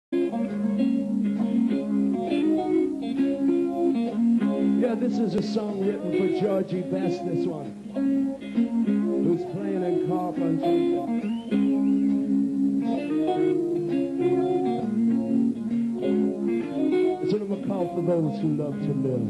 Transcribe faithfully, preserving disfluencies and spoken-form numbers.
Yeah, this is a song written for Georgie Best, this one, who's playing in Carpenter. It's one of them called For Those Who Love to Live.